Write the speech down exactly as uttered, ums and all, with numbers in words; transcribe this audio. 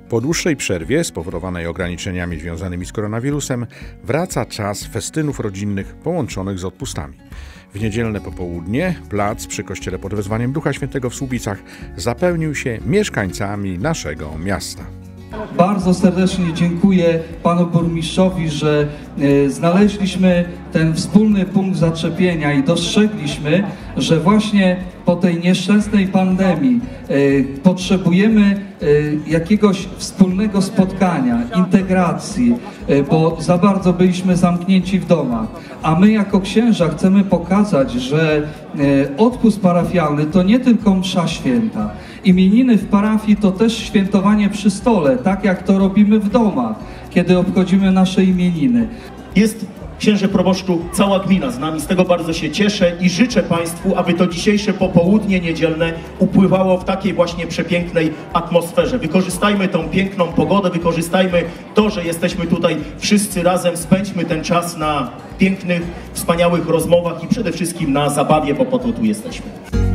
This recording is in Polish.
Po dłuższej przerwie, spowodowanej ograniczeniami związanymi z koronawirusem, wraca czas festynów rodzinnych połączonych z odpustami. W niedzielne popołudnie plac przy kościele pod wezwaniem Ducha Świętego w Słubicach zapełnił się mieszkańcami naszego miasta. Bardzo serdecznie dziękuję panu burmistrzowi, że e, znaleźliśmy ten wspólny punkt zaczepienia i dostrzegliśmy, że właśnie po tej nieszczęsnej pandemii e, potrzebujemy e, jakiegoś wspólnego spotkania, integracji, e, bo za bardzo byliśmy zamknięci w domach. A my jako księża chcemy pokazać, że e, odpust parafialny to nie tylko msza święta. Imieniny w parafii to też świętowanie przy stole, tak jak to robimy w domach, kiedy obchodzimy nasze imieniny. Jest, księże proboszczu, cała gmina z nami, z tego bardzo się cieszę i życzę Państwu, aby to dzisiejsze popołudnie niedzielne upływało w takiej właśnie przepięknej atmosferze. Wykorzystajmy tą piękną pogodę, wykorzystajmy to, że jesteśmy tutaj wszyscy razem, spędźmy ten czas na pięknych, wspaniałych rozmowach i przede wszystkim na zabawie, bo po to tu jesteśmy.